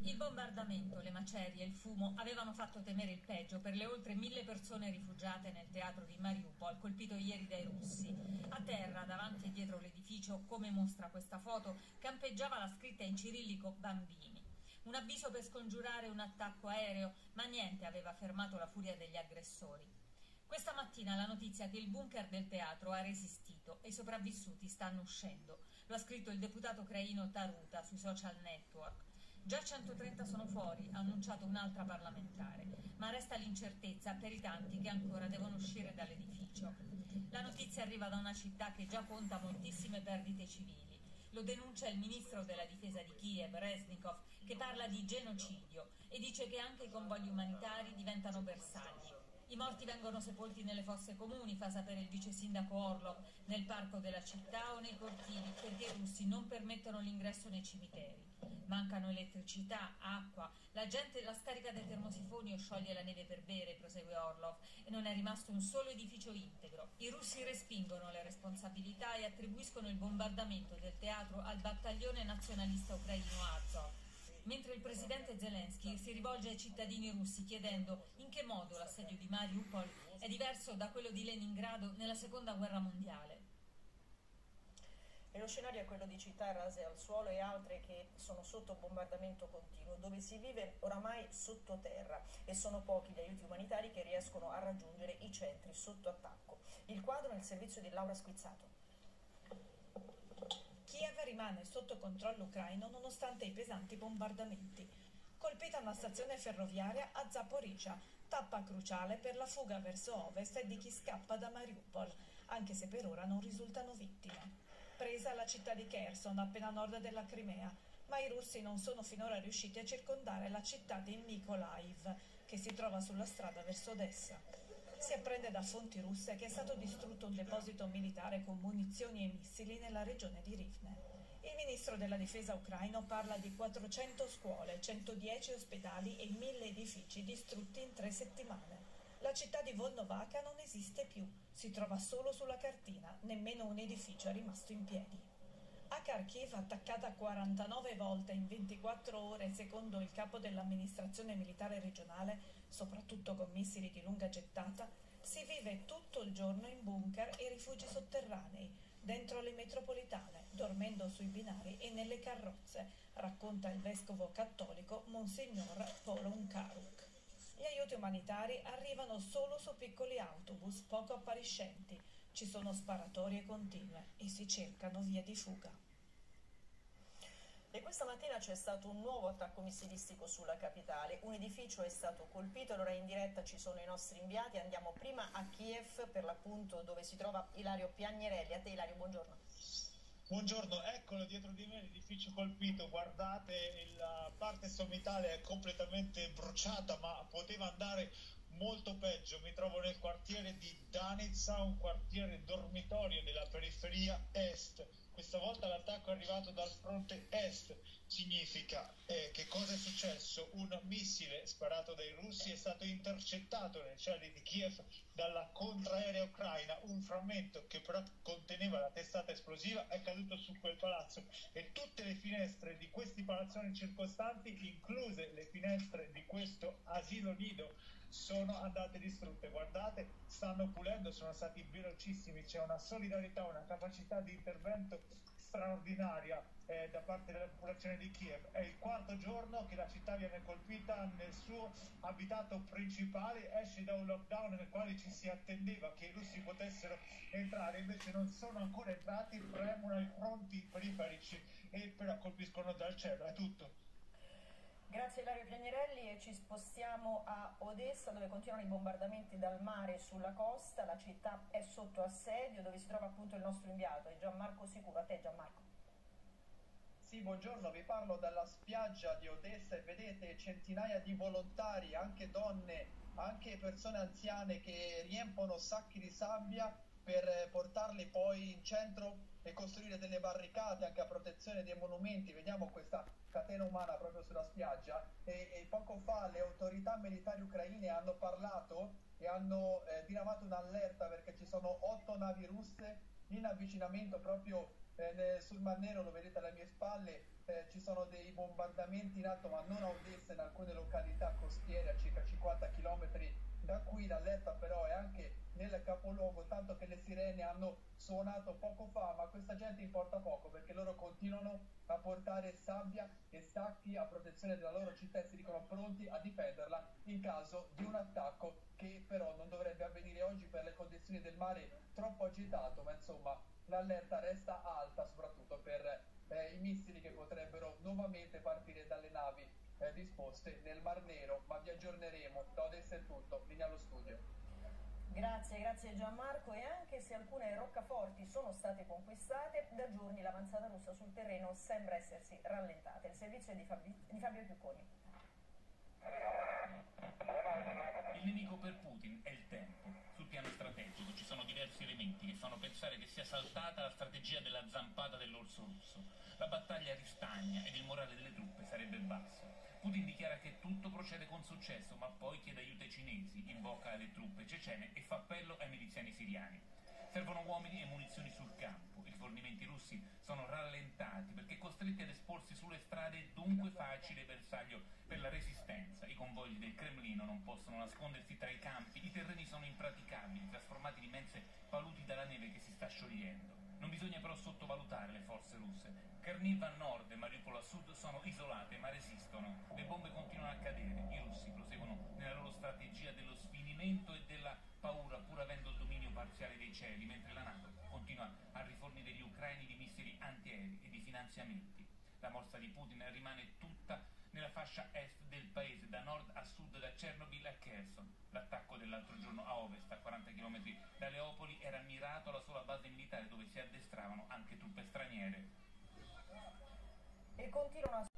Il bombardamento, le macerie e il fumo avevano fatto temere il peggio per le oltre 1000 persone rifugiate nel teatro di Mariupol, colpito ieri dai russi. A terra, davanti e dietro l'edificio, come mostra questa foto, campeggiava la scritta in cirillico "Bambini". Un avviso per scongiurare un attacco aereo, ma niente aveva fermato la furia degli aggressori. Questa mattina la notizia che il bunker del teatro ha resistito e i sopravvissuti stanno uscendo. Lo ha scritto il deputato ucraino Taruta sui social network. Già 130 sono fuori, ha annunciato un'altra parlamentare, ma resta l'incertezza per i tanti che ancora devono uscire dall'edificio. La notizia arriva da una città che già conta moltissime perdite civili. Lo denuncia il ministro della difesa di Kiev, Reznikov, che parla di genocidio e dice che anche i convogli umanitari diventano bersagli. I morti vengono sepolti nelle fosse comuni, fa sapere il vice sindaco Orlov, nel parco della città o nei cortili, perché i russi non permettono l'ingresso nei cimiteri. Mancano elettricità, acqua, la gente la scarica dai termosifoni o scioglie la neve per bere, prosegue Orlov, e non è rimasto un solo edificio integro. I russi respingono le responsabilità e attribuiscono il bombardamento del teatro al battaglione nazionalista ucraino Azov. Mentre il presidente Zelensky si rivolge ai cittadini russi chiedendo in che modo l'assedio di Mariupol è diverso da quello di Leningrado nella seconda guerra mondiale. E lo scenario è quello di città rase al suolo e altre che sono sotto bombardamento continuo, dove si vive oramai sottoterra e sono pochi gli aiuti umanitari che riescono a raggiungere i centri sotto attacco. Il quadro nel servizio di Laura Squizzato. Kiev rimane sotto controllo ucraino nonostante i pesanti bombardamenti. Colpita una stazione ferroviaria a Zaporizhzhia, tappa cruciale per la fuga verso ovest di chi scappa da Mariupol, anche se per ora non risultano vittime. Presa la città di Kherson, appena a nord della Crimea, ma i russi non sono finora riusciti a circondare la città di Mykolaiv, che si trova sulla strada verso Odessa. Si apprende da fonti russe che è stato distrutto un deposito militare con munizioni e missili nella regione di Rivne. Il ministro della difesa ucraino parla di 400 scuole, 110 ospedali e 1000 edifici distrutti in 3 settimane. La città di Volnovakha non esiste più, si trova solo sulla cartina, nemmeno un edificio è rimasto in piedi. A Kharkiv, attaccata 49 volte in 24 ore secondo il capo dell'amministrazione militare regionale, soprattutto con missili di lunga gettata, si vive tutto il giorno in bunker e rifugi sotterranei, dentro le metropolitane, dormendo sui binari e nelle carrozze, racconta il vescovo cattolico Monsignor Polon Karuk. Gli aiuti umanitari arrivano solo su piccoli autobus poco appariscenti, ci sono sparatorie continue e si cercano vie di fuga. E questa mattina c'è stato un nuovo attacco missilistico sulla capitale, un edificio è stato colpito, allora in diretta ci sono i nostri inviati, andiamo prima a Kiev per l'appunto dove si trova Ilario Piagnerelli. A te Ilario, buongiorno. Buongiorno, eccolo dietro di me l'edificio colpito, guardate la parte sommitale è completamente bruciata ma poteva andare molto peggio. Mi trovo nel quartiere di Danitsa, un quartiere dormitorio della periferia est. Questa volta l'attacco è arrivato dal fronte est, significa che cosa è successo? Un missile sparato dai russi è stato intercettato nei cieli di Kiev dalla contraerea ucraina, un frammento che però conteneva la testata esplosiva è caduto su quel palazzo e tutte le finestre di questi palazzoni circostanti, incluse le finestre di questo asilo nido, sono andate distrutte. Guardate, stanno pulendo, sono stati velocissimi, c'è una solidarietà, una capacità di intervento straordinaria da parte della popolazione di Kiev. È il quarto giorno che la città viene colpita nel suo abitato principale, esce da un lockdown nel quale ci si attendeva che i russi potessero entrare, invece non sono ancora entrati, premono i fronti periferici e però colpiscono dal cielo. È tutto. Grazie Ilario Piagnerelli e ci spostiamo a Odessa dove continuano i bombardamenti dal mare sulla costa, la città è sotto assedio dove si trova appunto il nostro inviato, è Gianmarco Sicuro. A te Gianmarco. Sì, buongiorno, vi parlo dalla spiaggia di Odessa e vedete centinaia di volontari, anche donne, anche persone anziane che riempiono sacchi di sabbia per portarli poi in centro e costruire delle barricate anche a protezione dei monumenti. Vediamo questa catena umana proprio sulla spiaggia e poco fa le autorità militari ucraine hanno parlato e hanno diramato un'allerta perché ci sono 8 navi russe in avvicinamento proprio sul Mar Nero, lo vedete alle mie spalle, ci sono dei bombardamenti in atto, ma non a Odessa, in alcune località costiere a circa 50 km da qui. L'allerta però è anche nel capoluogo, tanto che le sirene hanno suonato poco fa, ma questa gente importa poco perché loro continuano a portare sabbia e sacchi a protezione della loro città e si dicono pronti a difenderla in caso di un attacco che però non dovrebbe avvenire oggi per le condizioni del mare troppo agitato, ma insomma l'allerta resta alta soprattutto per i missili che potrebbero nuovamente partire dalle navi disposte nel Mar Nero, ma vi aggiorneremo. Da Odessa è tutto, linea allo studio. Grazie Gianmarco. E anche se alcune roccaforti sono state conquistate, da giorni l'avanzata russa sul terreno sembra essersi rallentata. Il servizio è di Fabio Chiucconi. Il nemico per Putin è il tempo. Sul piano strategico ci sono diversi elementi che fanno pensare che sia saltata la strategia della zampata dell'orso russo. La battaglia ristagna ed il morale delle truppe sarebbe basso. Putin dichiara che tutto procede con successo, ma poi chiede aiuto ai cinesi, invoca le truppe cecene e fa appello ai miliziani siriani. Servono uomini e munizioni sul campo. I rifornimenti russi sono rallentati perché costretti ad esporsi sulle strade e dunque facile bersaglio per la resistenza. I convogli del Cremlino non possono nascondersi tra i campi, i terreni sono impraticabili, trasformati in immense paludi dalla neve che si sta sciogliendo. Non bisogna però sottovalutare le forze russe. Kharkiv a nord e Mariupol a sud sono isolate ma resistono. Le bombe continuano a cadere. I russi proseguono nella loro strategia dello sfinimento e della paura, pur avendo il dominio parziale dei cieli, mentre la NATO continua a rifornire gli ucraini di missili antiaerei e di finanziamenti. La morsa di Putin rimane tutta nella fascia est del paese, da nord a sud, da Chernobyl a Kherson. L'attacco dell'altro giorno a ovest, a 40 km da Leopoli, era mirato alla sola base militare dove si addestravano anche truppe straniere. E continuano a